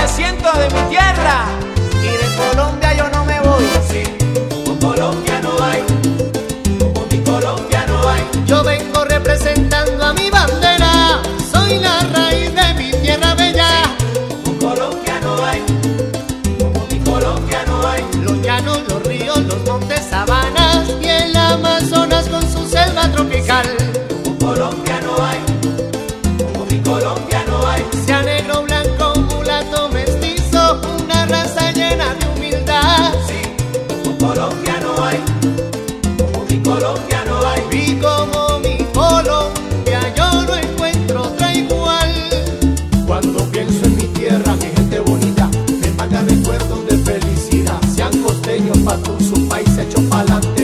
siento de mi tierra. Y de Colombia yo no me voy. Sí, como Colombia no hay, como mi Colombia no hay. Yo vengo representando a mi bandera, soy la raíz de mi tierra bella. Como Colombia no hay, como mi Colombia no hay. Los llanos, los ríos, los montes, sabanas y el Amazonas con su selva tropical. Como Colombia no hay, como mi Colombia no hay. Sea negro, blanco, mulato, mestizo, una raza llena de humildad. Sí, como Colombia no hay, como mi Colombia no hay. Y como mi Colombia yo no encuentro otra igual. Cuando pienso en mi tierra, mi gente bonita, me manda recuerdos de felicidad. Sean costeños, patrón, su país hecho pa'lante.